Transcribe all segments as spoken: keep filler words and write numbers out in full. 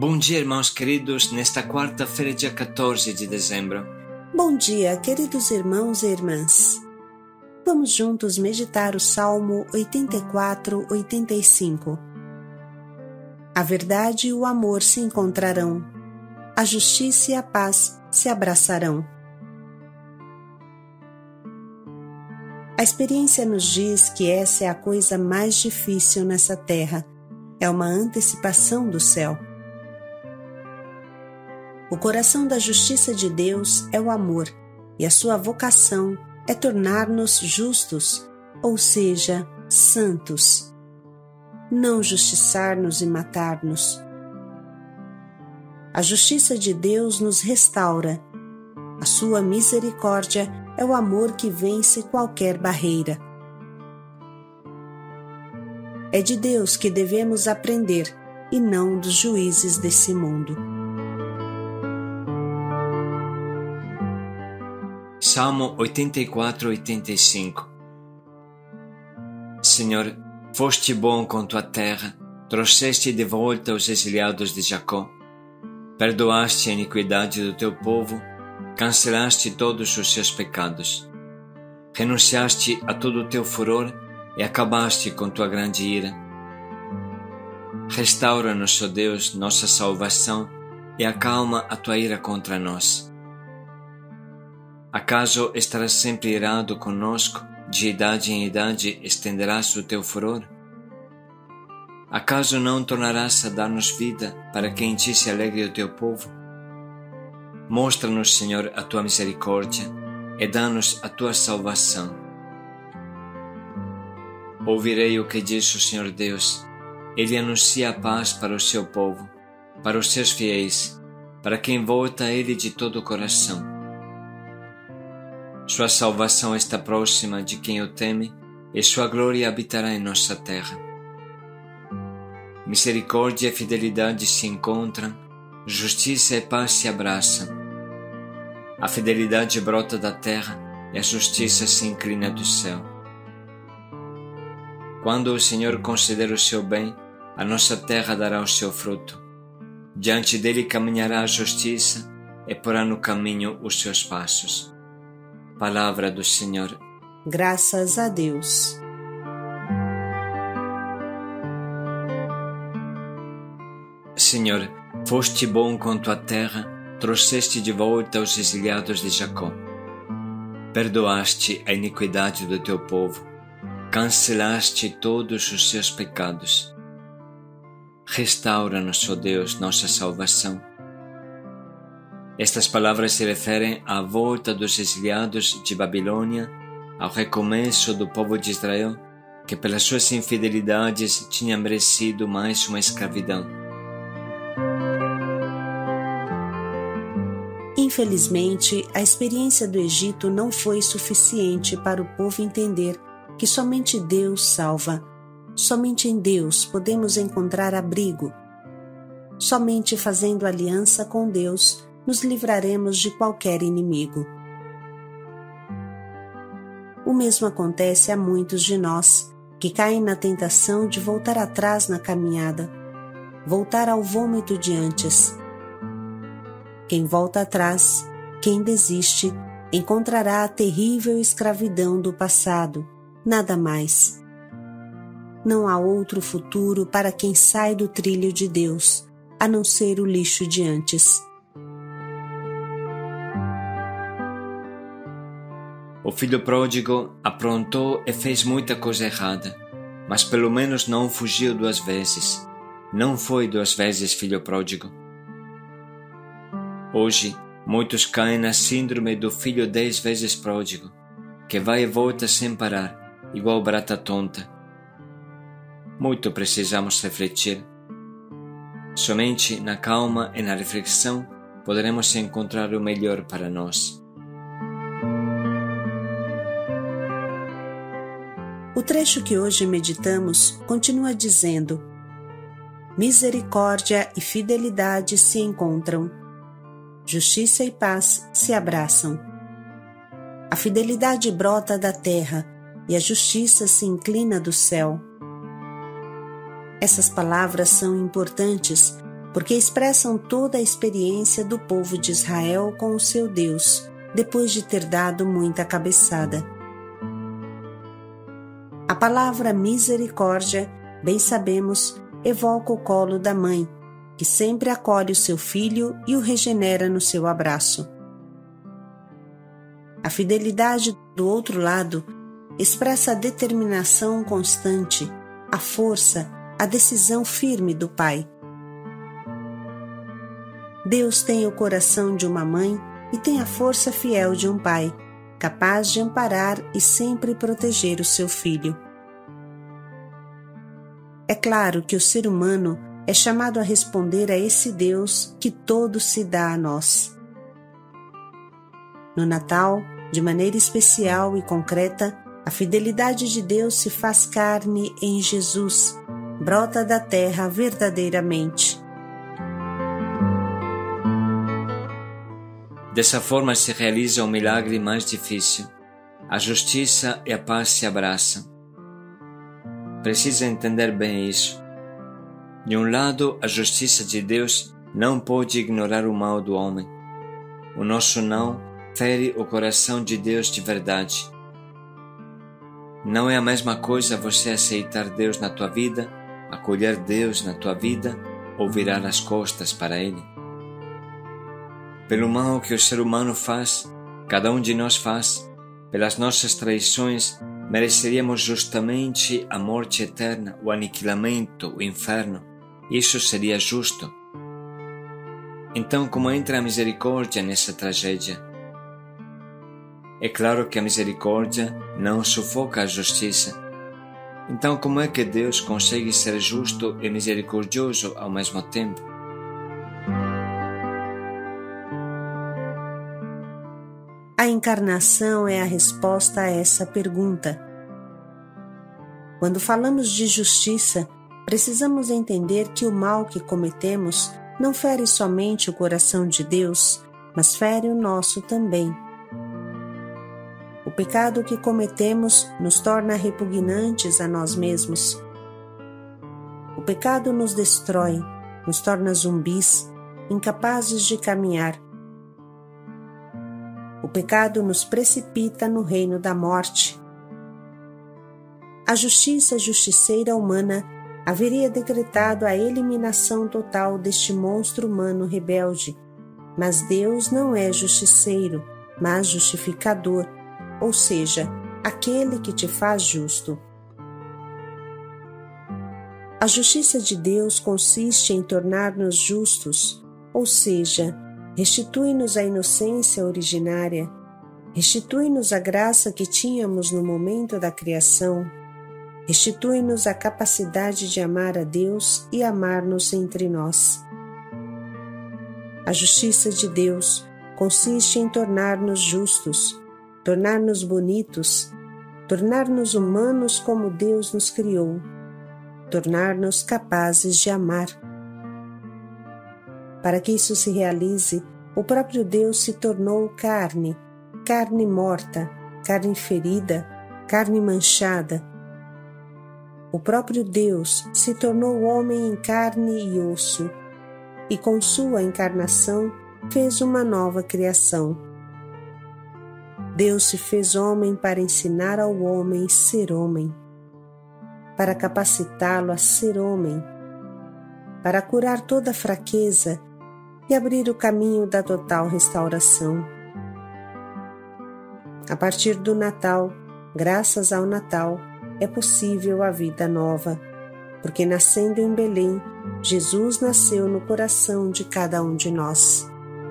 Bom dia, irmãos queridos, nesta quarta-feira, dia quatorze de dezembro. Bom dia, queridos irmãos e irmãs. Vamos juntos meditar o Salmo oitenta e quatro, oitenta e cinco. A verdade e o amor se encontrarão, a justiça e a paz se abraçarão. A experiência nos diz que essa é a coisa mais difícil nessa terra. É uma antecipação do céu. O coração da justiça de Deus é o amor, e a sua vocação é tornar-nos justos, ou seja, santos. Não justiçar-nos e matar-nos. A justiça de Deus nos restaura. A sua misericórdia é o amor que vence qualquer barreira. É de Deus que devemos aprender, e não dos juízes desse mundo. Salmo oitenta e quatro, oitenta e cinco. Senhor, foste bom com tua terra, trouxeste de volta os exiliados de Jacó. Perdoaste a iniquidade do teu povo, cancelaste todos os seus pecados. Renunciaste a todo o teu furor e acabaste com tua grande ira. Restaura-nos, ó Deus, nossa salvação, e acalma a tua ira contra nós. Acaso estarás sempre irado conosco, de idade em idade estenderás o teu furor? Acaso não tornarás a dar-nos vida, para que em ti se alegre o teu povo? Mostra-nos, Senhor, a tua misericórdia, e dá-nos a tua salvação. Ouvirei o que diz o Senhor Deus. Ele anuncia a paz para o seu povo, para os seus fiéis, para quem volta a ele de todo o coração. Sua salvação está próxima de quem o teme, e sua glória habitará em nossa terra. Misericórdia e fidelidade se encontram, justiça e paz se abraçam. A fidelidade brota da terra e a justiça se inclina do céu. Quando o Senhor conceder o seu bem, a nossa terra dará o seu fruto. Diante dele caminhará a justiça e porá no caminho os seus passos. Palavra do Senhor. Graças a Deus. Senhor, foste bom com tua terra, trouxeste de volta os exiliados de Jacó. Perdoaste a iniquidade do teu povo, cancelaste todos os seus pecados. Restaura-nos, ó Deus, nossa salvação. Estas palavras se referem à volta dos exiliados de Babilônia, ao recomeço do povo de Israel, que pelas suas infidelidades tinha merecido mais uma escravidão. Infelizmente, a experiência do Egito não foi suficiente para o povo entender que somente Deus salva. Somente em Deus podemos encontrar abrigo. Somente fazendo aliança com Deus nos livraremos de qualquer inimigo. O mesmo acontece a muitos de nós, que caem na tentação de voltar atrás na caminhada, voltar ao vômito de antes. Quem volta atrás, quem desiste, encontrará a terrível escravidão do passado, nada mais. Não há outro futuro para quem sai do trilho de Deus, a não ser o lixo de antes. O filho pródigo aprontou e fez muita coisa errada, mas pelo menos não fugiu duas vezes. Não foi duas vezes filho pródigo. Hoje, muitos caem na síndrome do filho dez vezes pródigo, que vai e volta sem parar, igual barata tonta. Muito precisamos refletir. Somente na calma e na reflexão poderemos encontrar o melhor para nós. O trecho que hoje meditamos continua dizendo: misericórdia e fidelidade se encontram, justiça e paz se abraçam. A fidelidade brota da terra e a justiça se inclina do céu. Essas palavras são importantes porque expressam toda a experiência do povo de Israel com o seu Deus, depois de ter dado muita cabeçada. A palavra misericórdia, bem sabemos, evoca o colo da mãe, que sempre acolhe o seu filho e o regenera no seu abraço. A fidelidade do outro lado expressa a determinação constante, a força, a decisão firme do pai. Deus tem o coração de uma mãe e tem a força fiel de um pai, capaz de amparar e sempre proteger o seu filho. É claro que o ser humano é chamado a responder a esse Deus que todo se dá a nós. No Natal, de maneira especial e concreta, a fidelidade de Deus se faz carne em Jesus, brota da terra verdadeiramente. Dessa forma se realiza o milagre mais difícil. A justiça e a paz se abraçam. Precisa entender bem isso. De um lado, a justiça de Deus não pode ignorar o mal do homem. O nosso não fere o coração de Deus de verdade. Não é a mesma coisa você aceitar Deus na tua vida, acolher Deus na tua vida ou virar as costas para Ele. Pelo mal que o ser humano faz, cada um de nós faz, pelas nossas traições, mereceríamos justamente a morte eterna, o aniquilamento, o inferno. Isso seria justo. Então, como entra a misericórdia nessa tragédia? É claro que a misericórdia não sufoca a justiça. Então, como é que Deus consegue ser justo e misericordioso ao mesmo tempo? A encarnação é a resposta a essa pergunta. Quando falamos de justiça, precisamos entender que o mal que cometemos não fere somente o coração de Deus, mas fere o nosso também. O pecado que cometemos nos torna repugnantes a nós mesmos. O pecado nos destrói, nos torna zumbis, incapazes de caminhar. O pecado nos precipita no reino da morte. A justiça justiceira humana haveria decretado a eliminação total deste monstro humano rebelde, mas Deus não é justiceiro, mas justificador, ou seja, aquele que te faz justo. A justiça de Deus consiste em tornar-nos justos, ou seja, restitui-nos a inocência originária, restitui-nos a graça que tínhamos no momento da criação, restitui-nos a capacidade de amar a Deus e amar-nos entre nós. A justiça de Deus consiste em tornar-nos justos, tornar-nos bonitos, tornar-nos humanos como Deus nos criou, tornar-nos capazes de amar. Para que isso se realize, o próprio Deus se tornou carne, carne morta, carne ferida, carne manchada. O próprio Deus se tornou homem em carne e osso, e com sua encarnação fez uma nova criação. Deus se fez homem para ensinar ao homem ser homem, para capacitá-lo a ser homem, para curar toda fraqueza e abrir o caminho da total restauração. A partir do Natal, graças ao Natal, é possível a vida nova, porque nascendo em Belém, Jesus nasceu no coração de cada um de nós.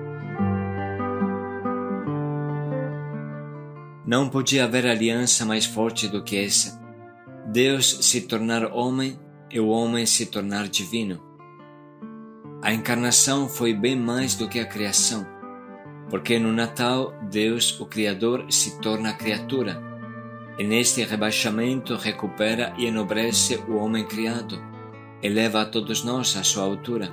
Não podia haver aliança mais forte do que essa. Deus se tornar homem e o homem se tornar divino. A encarnação foi bem mais do que a criação, porque no Natal Deus, o Criador, se torna criatura, e neste rebaixamento recupera e enobrece o homem criado, e leva a todos nós à sua altura.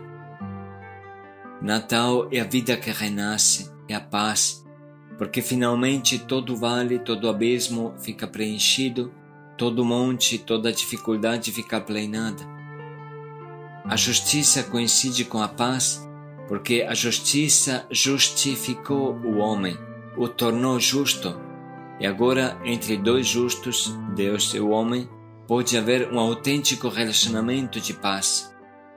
Natal é a vida que renasce, é a paz, porque finalmente todo vale, todo abismo fica preenchido, todo monte, toda dificuldade fica aplanada. a justiça coincide com a paz, porque a justiça justificou o homem, o tornou justo, e agora entre dois justos, Deus e o homem, pode haver um autêntico relacionamento de paz.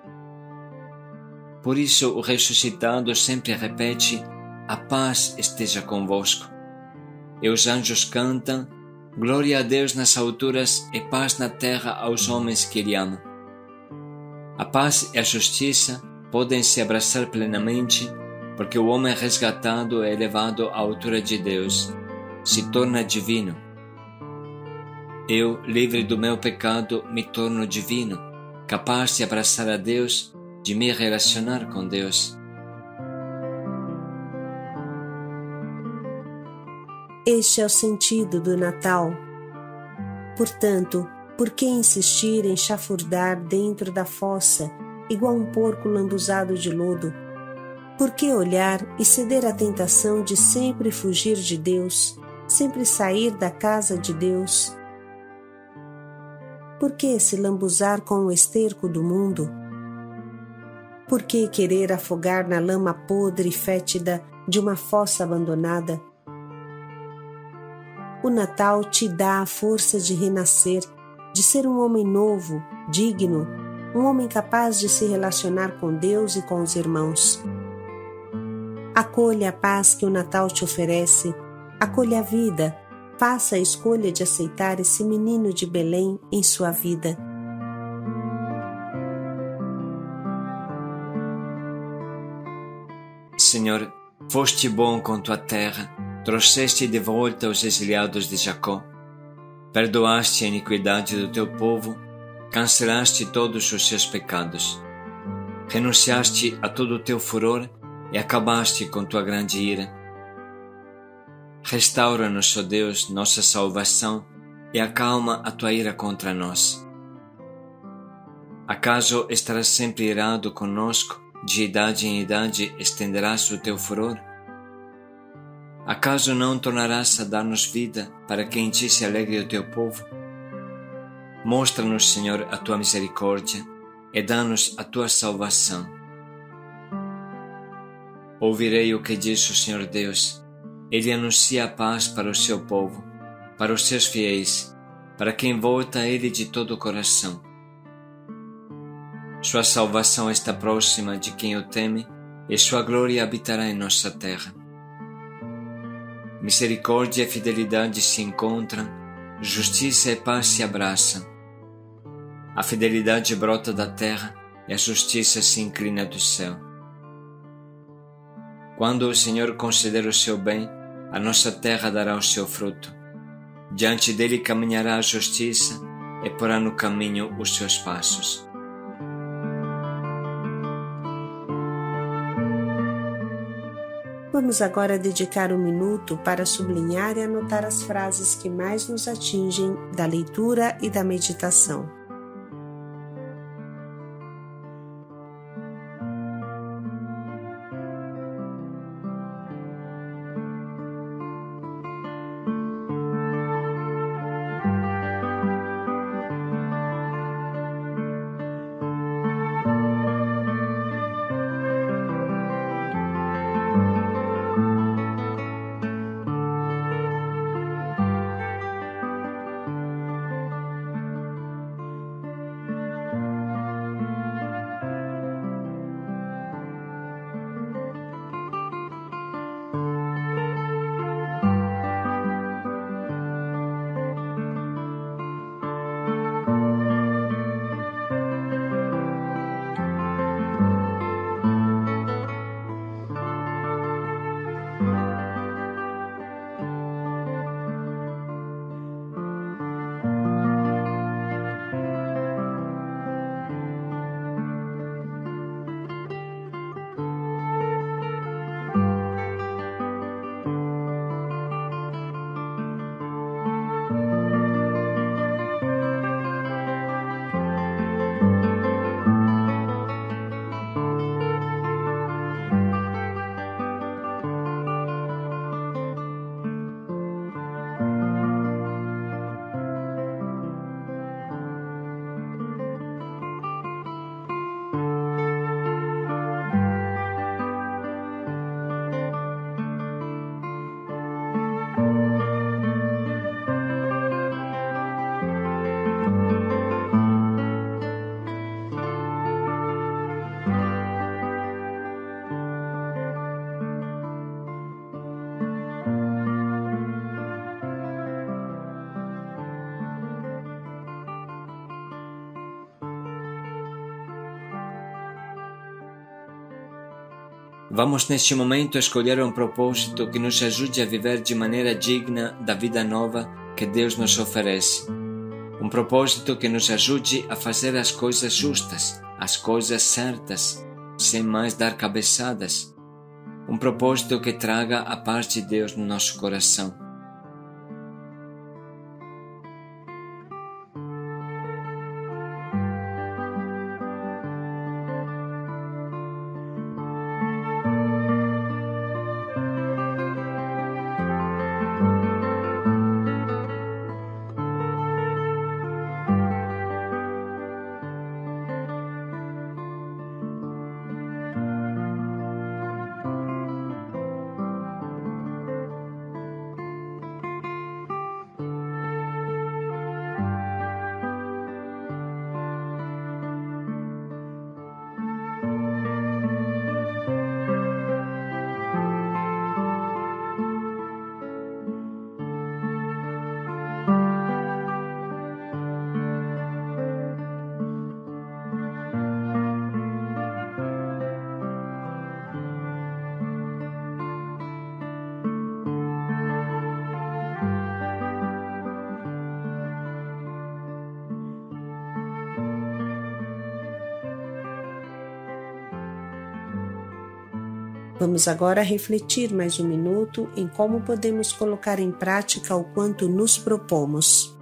Por isso o ressuscitado sempre repete: a paz esteja convosco. E os anjos cantam: glória a Deus nas alturas e paz na terra aos homens que Ele ama. A paz e a justiça podem se abraçar plenamente, porque o homem resgatado é elevado à altura de Deus, se torna divino. Eu, livre do meu pecado, me torno divino, capaz de abraçar a Deus, de me relacionar com Deus. Este é o sentido do Natal. Portanto, por que insistir em chafurdar dentro da fossa, igual um porco lambuzado de lodo? Por que olhar e ceder à tentação de sempre fugir de Deus, sempre sair da casa de Deus? Por que se lambuzar com o esterco do mundo? Por que querer afogar na lama podre e fétida de uma fossa abandonada? O Natal te dá a força de renascer, de ser um homem novo, digno, um homem capaz de se relacionar com Deus e com os irmãos. Acolha a paz que o Natal te oferece, acolha a vida, faça a escolha de aceitar esse menino de Belém em sua vida. Senhor, foste bom com tua terra, trouxeste de volta os exiliados de Jacó. Perdoaste a iniquidade do teu povo, cancelaste todos os seus pecados. Renunciaste a todo o teu furor e acabaste com tua grande ira. Restaura-nos, ó Deus, nossa salvação, e acalma a tua ira contra nós. Acaso estarás sempre irado conosco, de idade em idade estenderás o teu furor? Acaso não tornarás a dar-nos vida, para que em ti se alegre o teu povo? Mostra-nos, Senhor, a tua misericórdia, e dá-nos a tua salvação. Ouvirei o que diz o Senhor Deus. Ele anuncia a paz para o seu povo, para os seus fiéis, para quem volta a Ele de todo o coração. Sua salvação está próxima de quem o teme, e sua glória habitará em nossa terra. Misericórdia e fidelidade se encontram, justiça e paz se abraçam. A fidelidade brota da terra e a justiça se inclina do céu. Quando o Senhor conceder o seu bem, a nossa terra dará o seu fruto. Diante dele caminhará a justiça e porá no caminho os seus passos. Vamos agora dedicar um minuto para sublinhar e anotar as frases que mais nos atingem da leitura e da meditação. Vamos neste momento escolher um propósito que nos ajude a viver de maneira digna da vida nova que Deus nos oferece. Um propósito que nos ajude a fazer as coisas justas, as coisas certas, sem mais dar cabeçadas. Um propósito que traga a paz de Deus no nosso coração. Vamos agora refletir mais um minuto em como podemos colocar em prática o quanto nos propomos.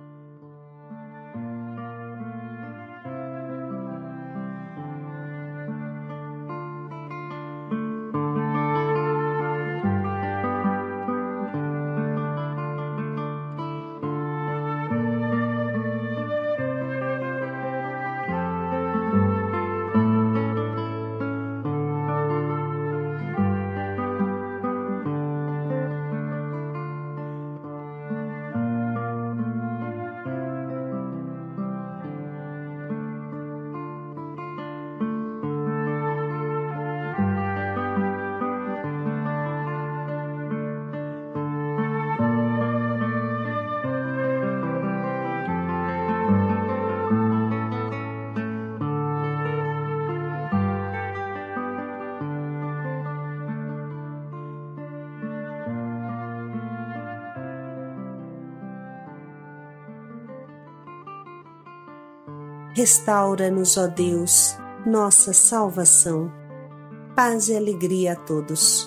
Restaura-nos, ó Deus, nossa salvação. Paz e alegria a todos.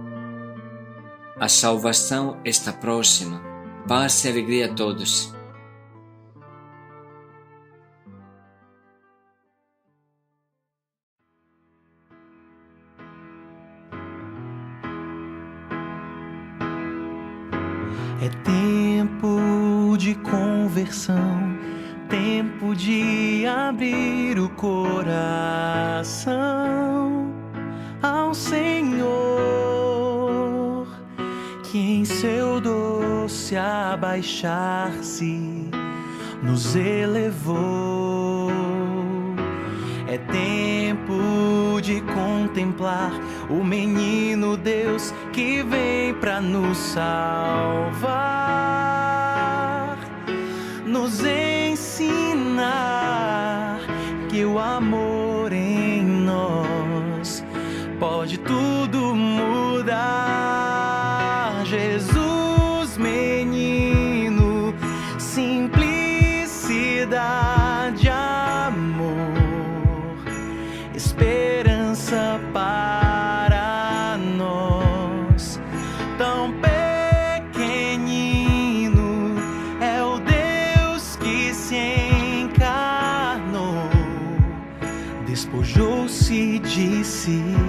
A salvação está próxima. Paz e alegria a todos. É tempo de conversão, tempo de abrir o coração ao Senhor, que em seu doce abaixar-se nos elevou. É tempo de contemplar o menino Deus que vem pra nos salvar, nos ensinar que o amor em nós pode tudo mudar. Jesus, menino, simplicidade, amor, esperança para nós. Tão pequenino é o Deus que se encarnou, despojou-se de si